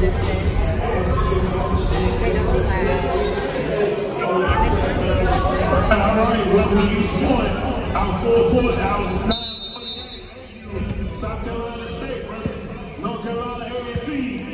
South Carolina State versus North Carolina A&T.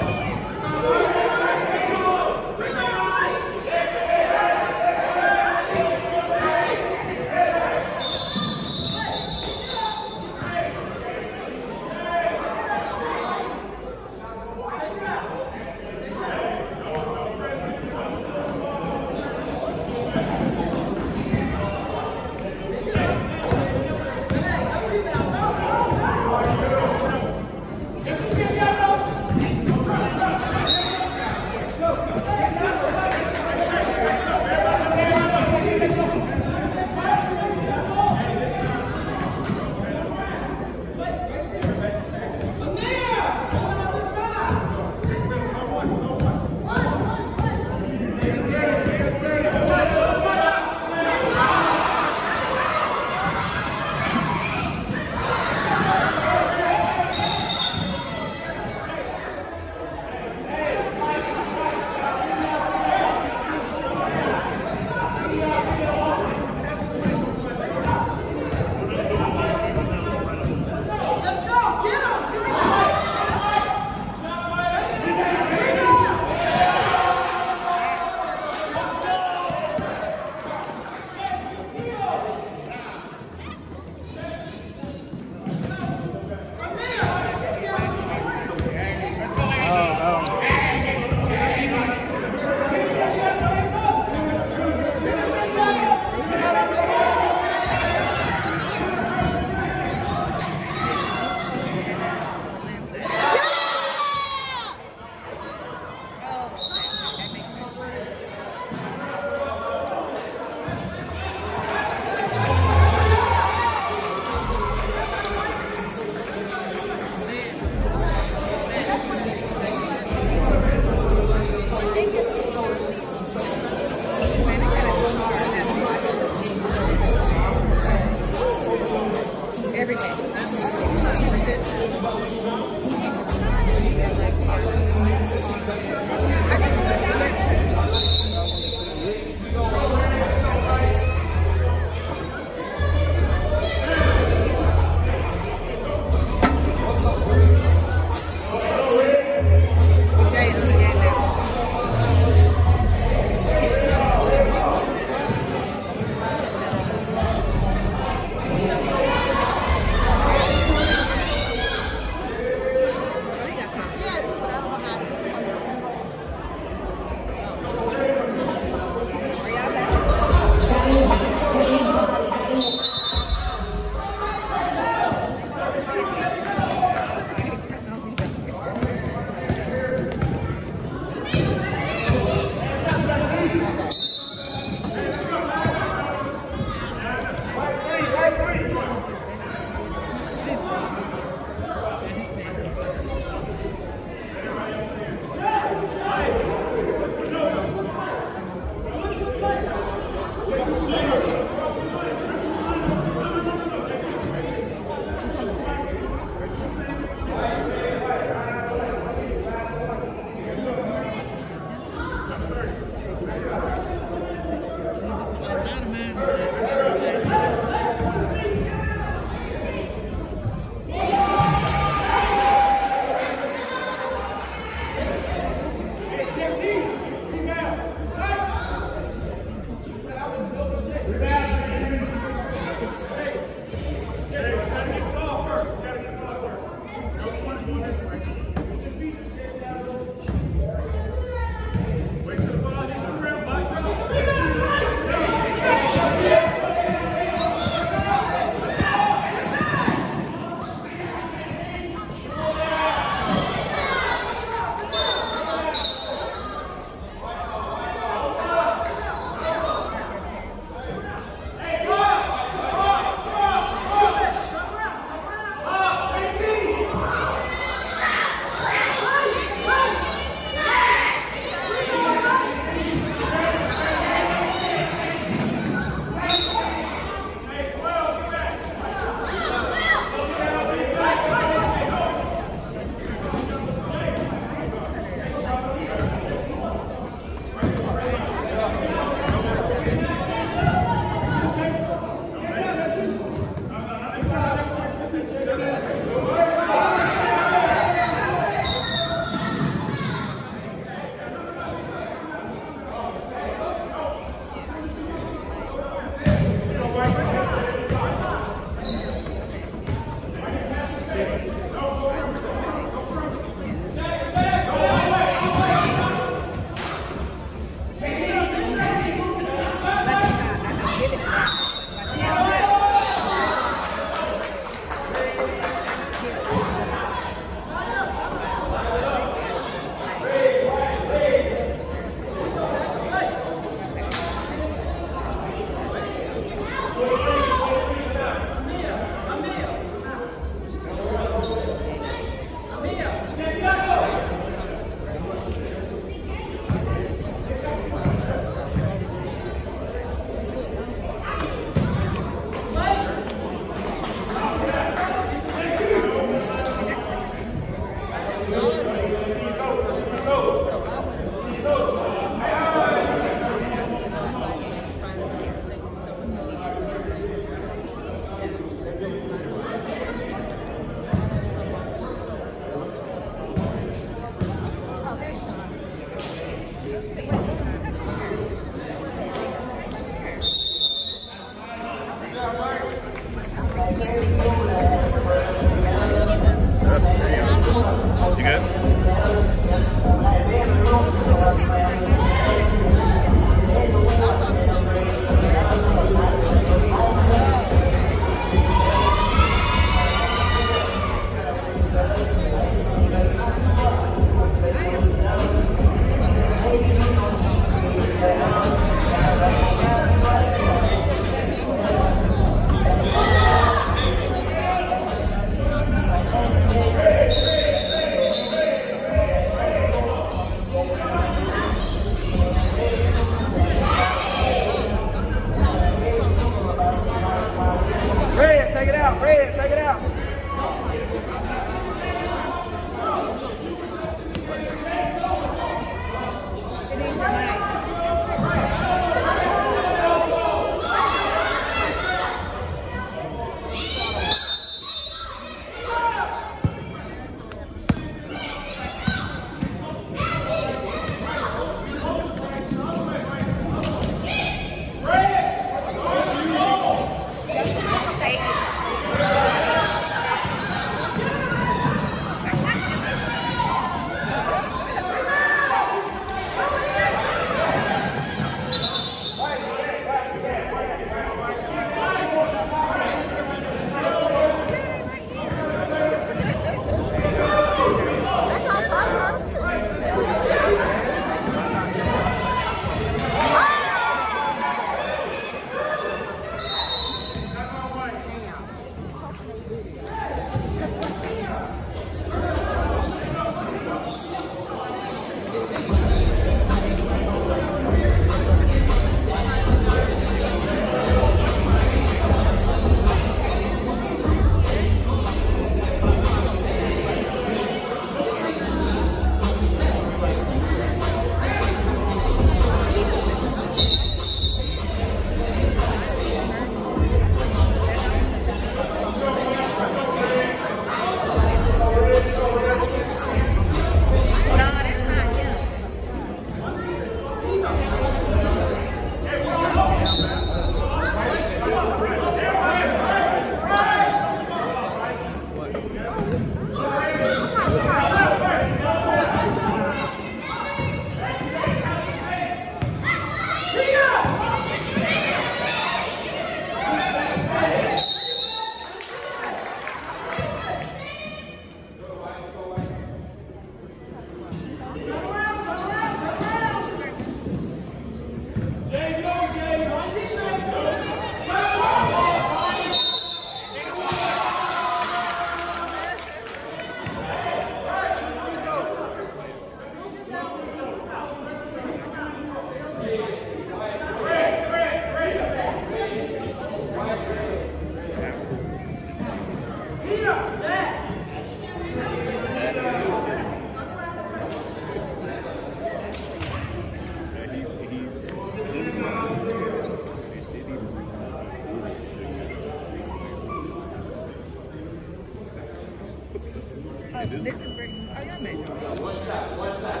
This is great. Oh, y'all made it. One shot.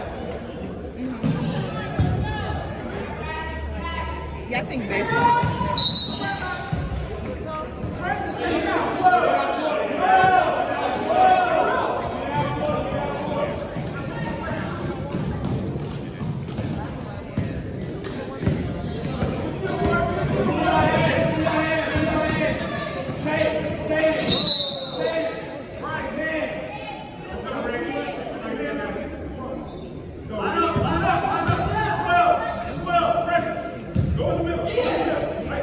Yeah, I think basically. Go in the middle.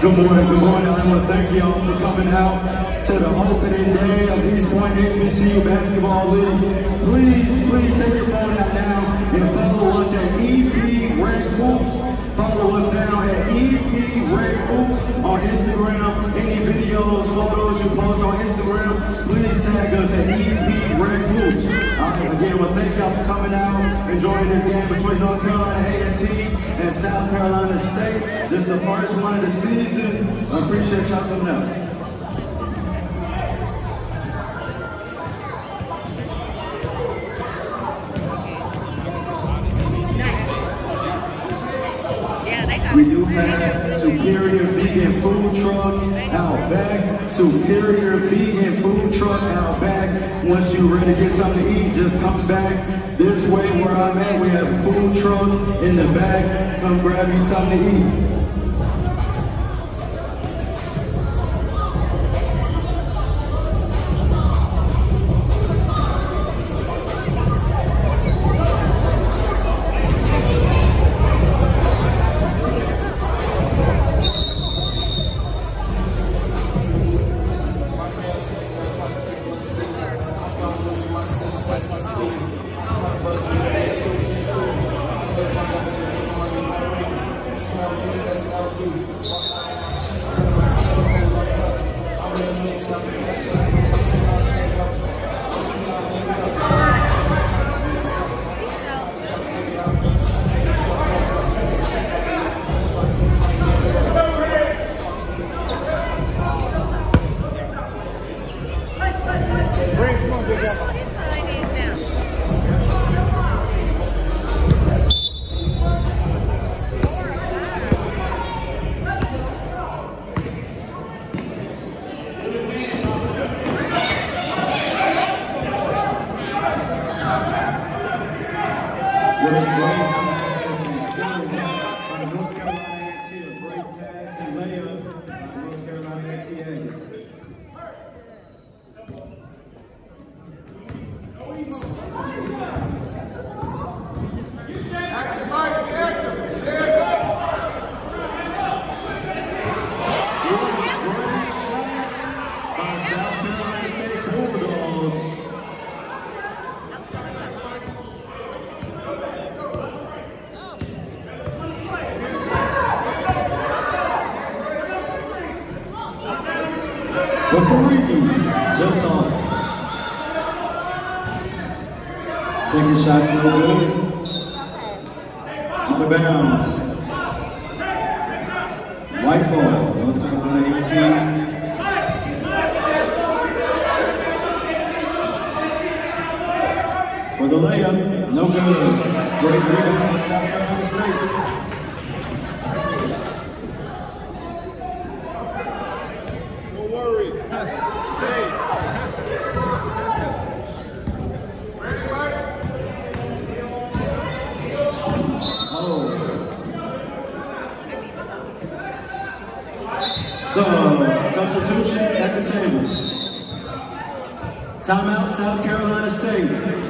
Good morning. I want to thank you all for coming out to the opening day of East Point HBCU Basketball League. Please take your phone out now and follow us at EP Red Hoops. Follow us now at EP Red Hoops on Instagram. Any videos, photos you post on Instagram, please tag us at EP Red Hoops. Again, well, thank y'all for coming out, enjoying this game between North Carolina A&T and South Carolina State. This is the first one of the season. I appreciate y'all coming out. We do have Superior Vegan Food Truck out back. Superior Vegan Food Truck out back. Once you're ready to get something to eat, just come back this way where I'm at. We have a food truck in the back. Come grab you something to eat. For three, just off. Second shot's no good. Out of bounds. White ball, North Carolina 18. For the layup, no good. Great rebound for South Carolina State. So, substitution at the table. Timeout, South Carolina State.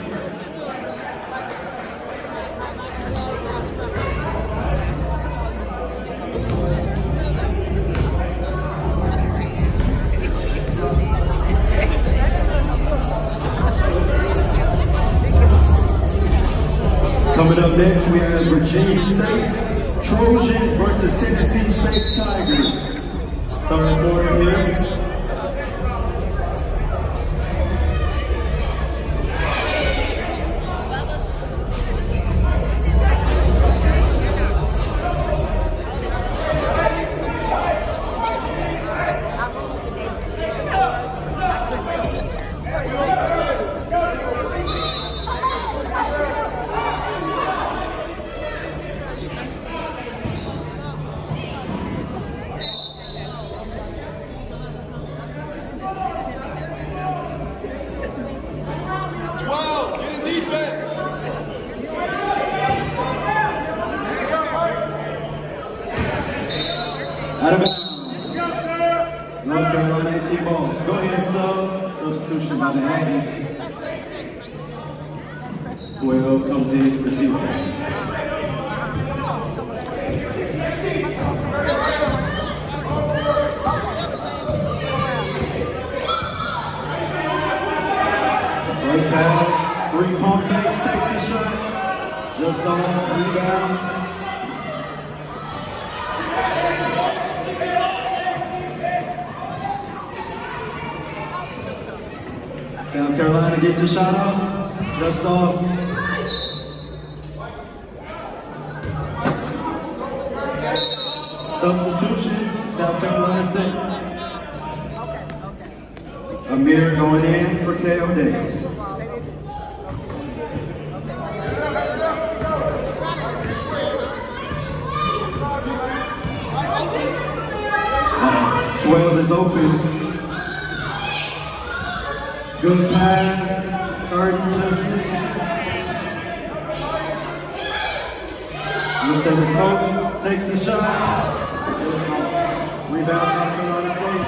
Coming up next, we have Virginia State Trojans versus Tennessee State Tigers. Third quarter here. Out of bounds. North Carolina 18 ball. Go ahead, substitution by the Aggies. Whoever else comes in for zero. pump fake, sexy shot. Just off, rebound. South Carolina gets a shot up, just off. Substitution, South Carolina State. Amir going in for KO Davis. Uh, 12 is open. Good pass. 30 just missing. Looks at his coach, takes the shot. Just rebound South Carolina State.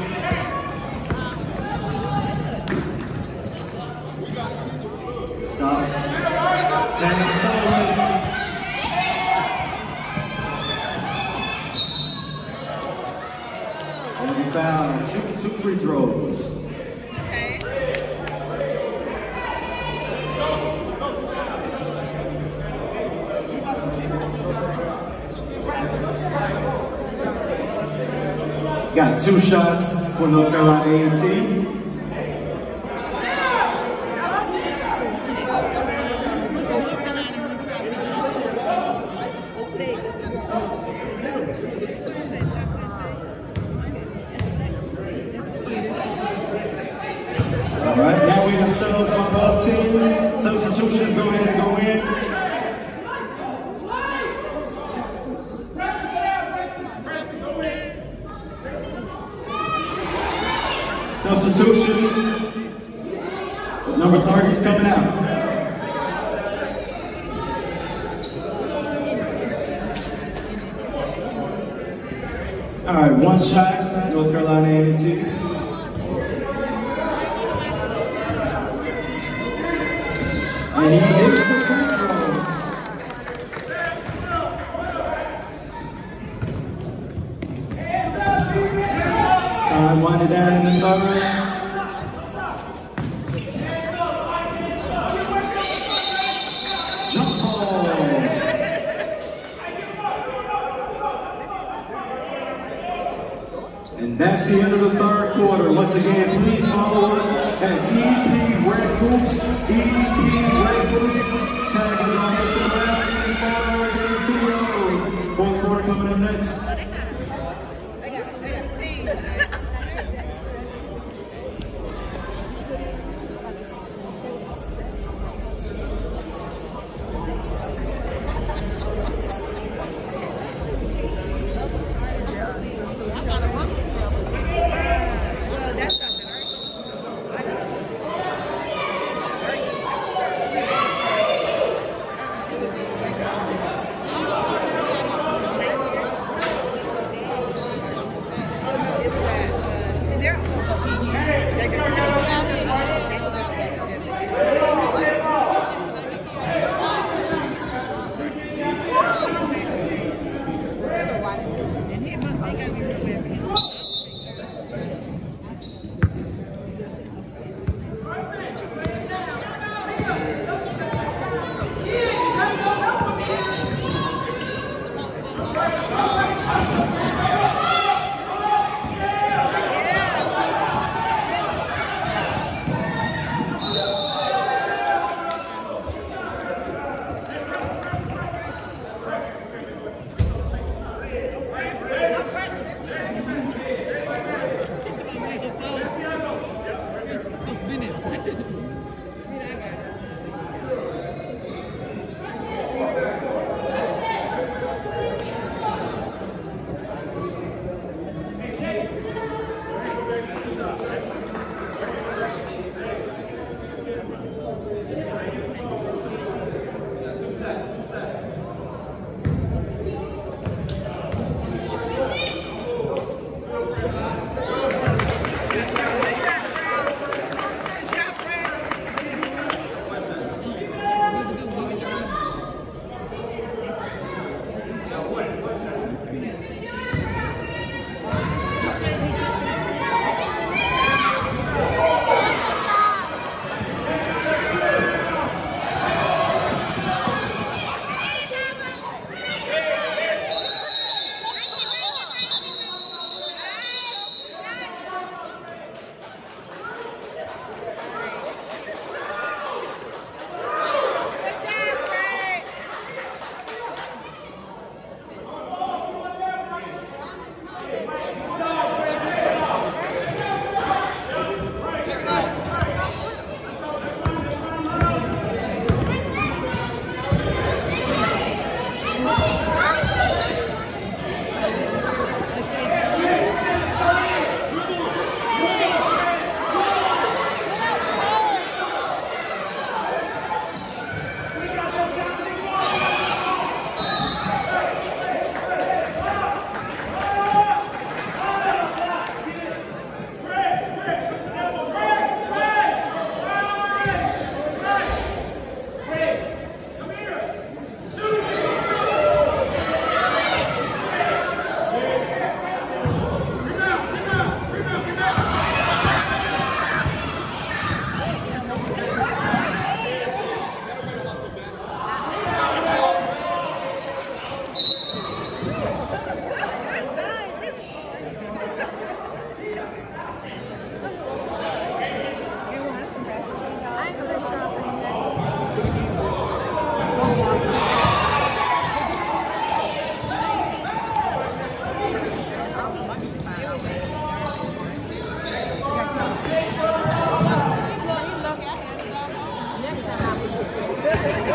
Stops. And stolen. And he fouled. Shooting 2 free throws. Got 2 shots for North Carolina A&T. All right, now we ourselves on both teams. Substitutions go ahead and go in. Substitution. Number 30 is coming out. All right, 1 shot, North Carolina A&T. And he hits the free throw. Time winding down in the third. Jump ball. And that's the end of the third quarter. Once again, please follow us at EP Red Hoops. EP Red Hoops. Tag us on Instagram and follow us in videos. Fourth quarter coming up next.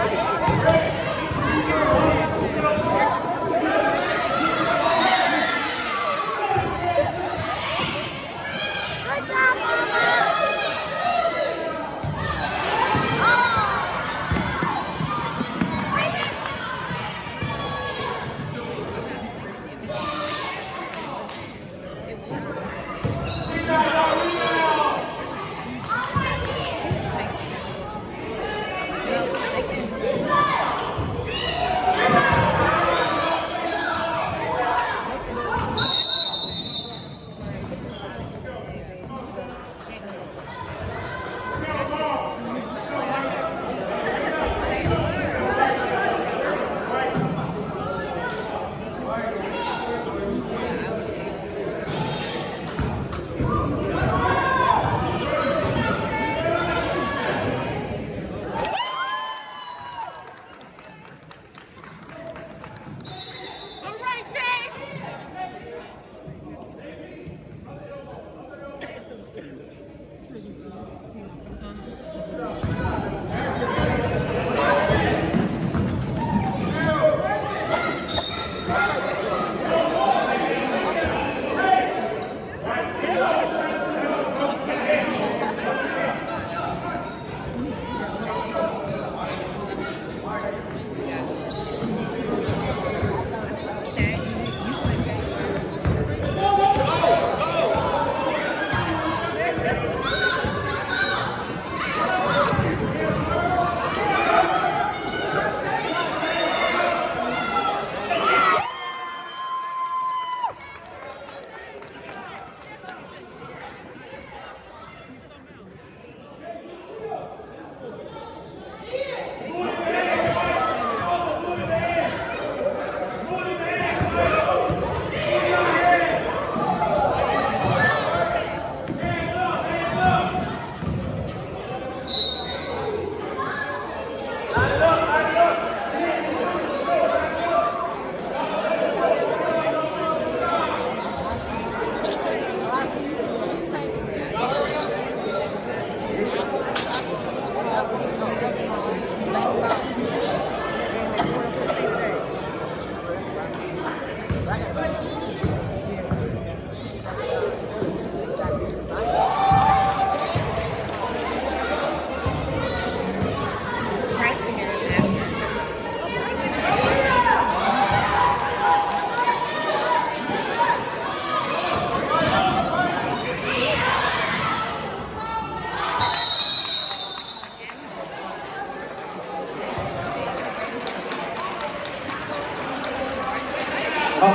All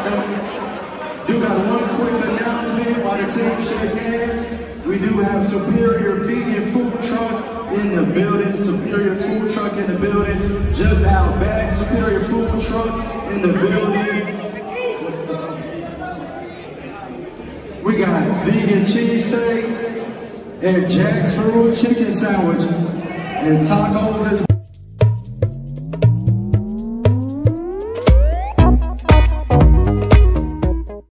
right, do got one quick announcement while the team shake hands. We do have Superior Vegan Food Truck in the building. Superior Food Truck in the building. Just out back, Superior Food Truck in the building. We got vegan cheesesteak and jackfruit chicken sandwich and tacos as well.